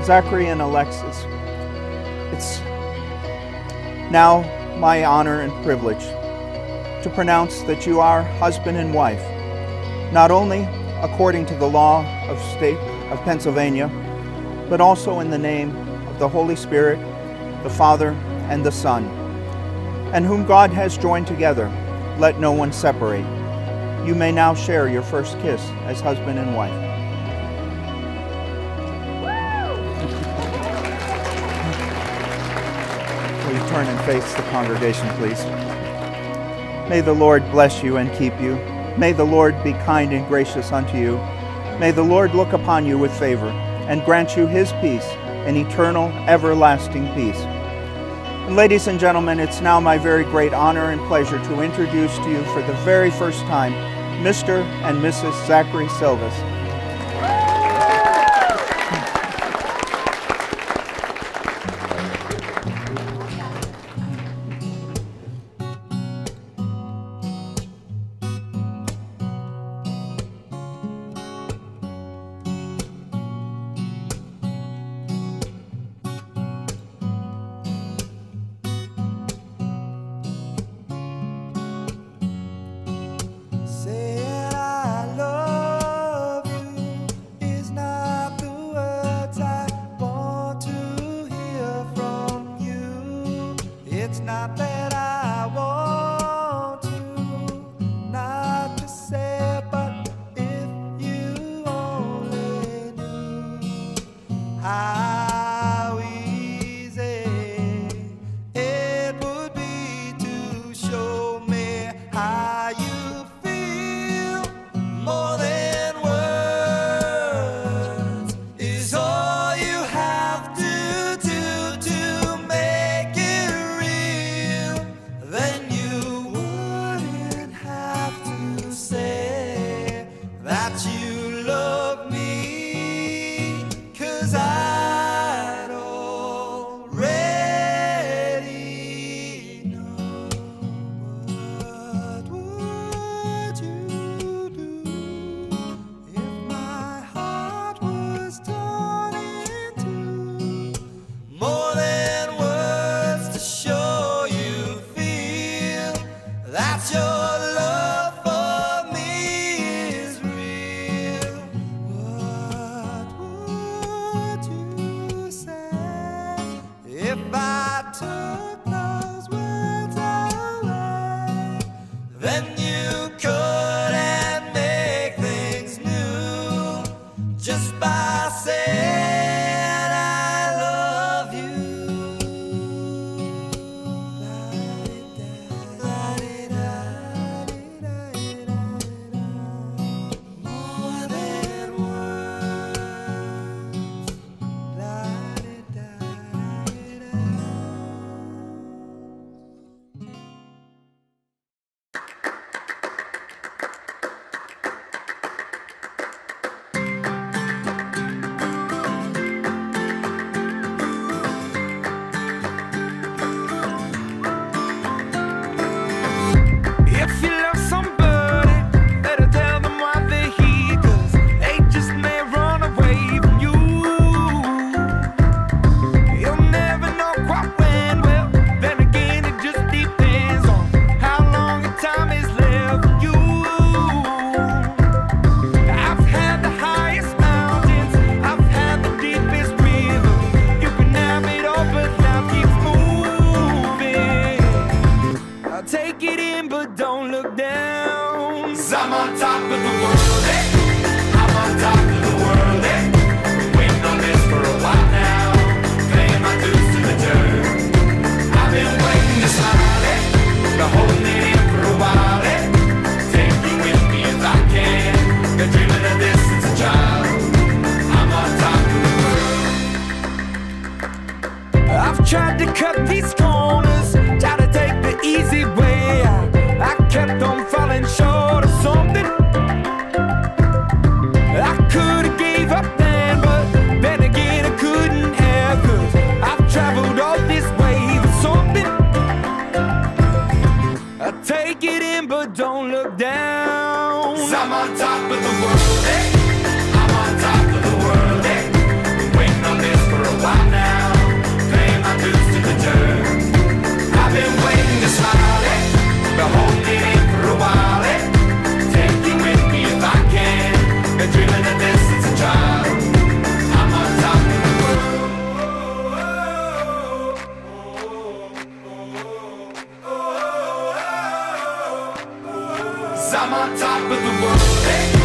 Zachary and Alexis, it's now my honor and privilege to pronounce that you are husband and wife, not only according to the law of state of Pennsylvania, but also in the name of the Holy Spirit, the Father and the Son, and whom God has joined together, let no one separate. You may now share your first kiss as husband and wife. Will you turn and face the congregation, please? May the Lord bless you and keep you. May the Lord be kind and gracious unto you. May the Lord look upon you with favor and grant you his peace, an eternal, everlasting peace. And ladies and gentlemen, it's now my very great honor and pleasure to introduce to you for the very first time Mr. and Mrs. Zachary Silvis. Tried to cut these corners, tried to take the easy way out. I kept on falling short of something. I could have gave up then, but then again I couldn't have, 'cause I've traveled all this way for something. I take it in but don't look down. 'Cause I'm on top of the world, eh? I'm on top of the world, eh? Been waiting on this for 'cause I'm on top of the world. Hey.